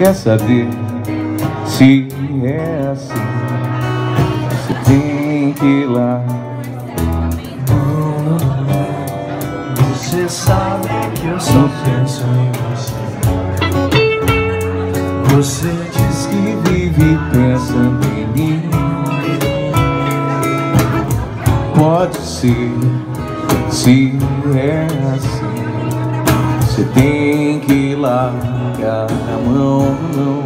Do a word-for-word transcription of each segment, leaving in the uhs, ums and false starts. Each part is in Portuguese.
Quer saber se é assim? Você tem que ir lá. Você sabe que eu só penso em você. Você diz que Vive pensando em mim. Pode ser, se é assim, você tem que largar a mão, não.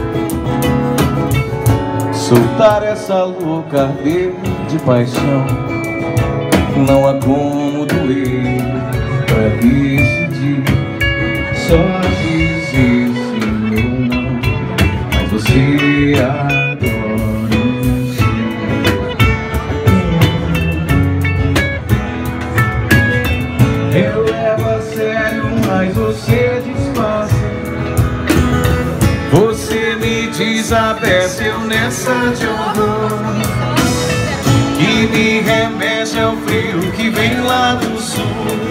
Soltar essa louca ardente de paixão. Não há como doer pra decidir. Só dizer sim ou não. Mas você adora um sim. Eu levo a sério, mas você disfarça. Você me desabeceu nessa de horror que me remete ao frio que vem lá do sul.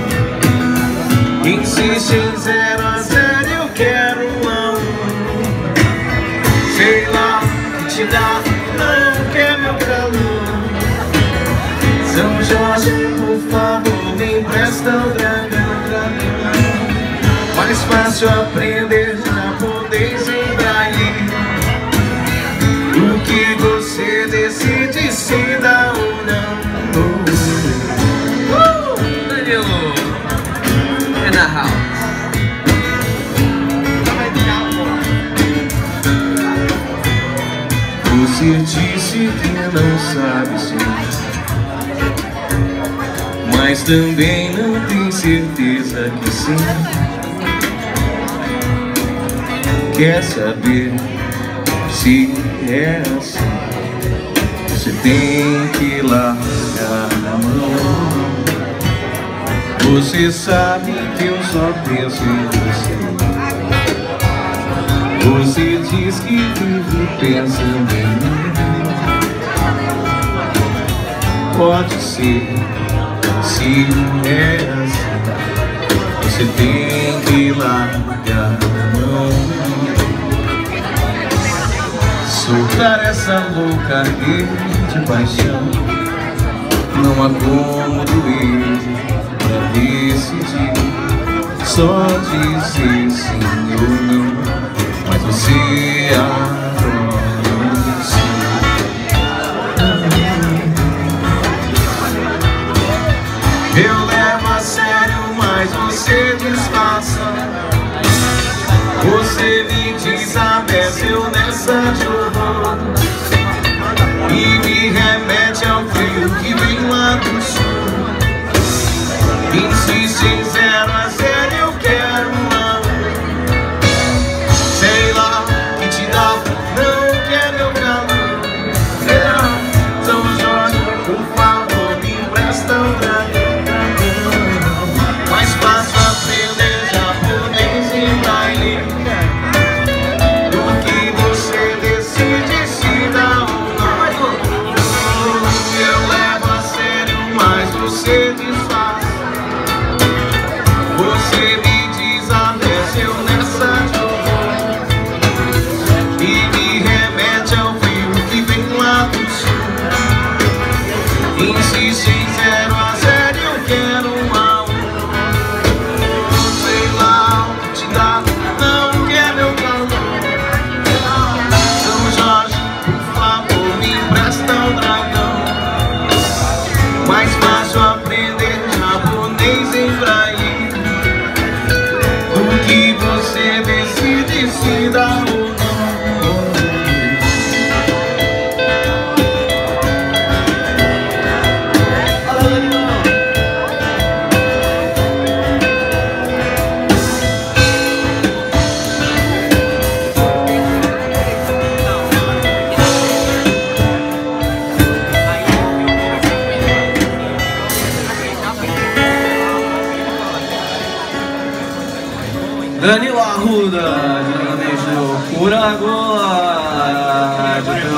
Insiste em zero a zero, eu quero um amor. Sei lá o que te dá, não quer meu calor. São Jorge, por favor, me empresta o dragão. Mais fácil aprender japonês em braille. O que você decide, se dá ou não. Uh, Danilo é na house. Você disse que não sabe sim, mas também não tem certeza que sim. Quer saber se é assim? Você tem que largar a mão. Você sabe que eu só penso em você. Você diz que vive pensando em mim. Pode ser, se é assim, você tem que largar a mão. Soltar essa louca de paixão. Não há como doer pra decidir. Só dizer sim ou não. Mas você adora sim. Eu levo a sério, mas você disfarça. Você me desabeceu nessa de horror e me remete ao frio que vem lá do sul. Insiste em zero a zero, eu quero um amor. Sei lá o que te dá, não quer meu calor. São Jorge, por favor, me empresta um dragão. Mais fácil aprender japonês em braille. Do que você decide se dá ou não. Eu levo a sério, mas você disfarça. Você me desabeceu nessa de horror e me remete ao frio que vem lá do sul. Insiste em zero a zero, eu quero um amor. Sei lá o que te dá, não quer meu calor. São Jorge, por favor, me empresta um dragão. Mais fácil aprender japonês em braille. O que você decide, se dá ou não. Danilo Arruda, de Por agora.